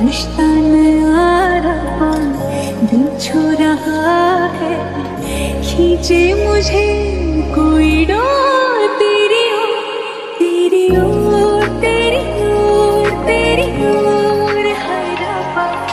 रिश्ता नया रहा, दिल छू रहा है, खींचे मुझे कोई डोर तेरी ओर, तेरी ओर, तेरी ओर, तेरी ओर, हाय रब्बा।